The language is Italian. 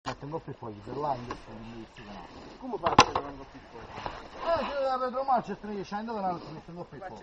tengo più fuori, per là invece mi canale. Come faccio che vengo più fuori? Se la vedo male, c'è 300 canali, mi tengo più fuori.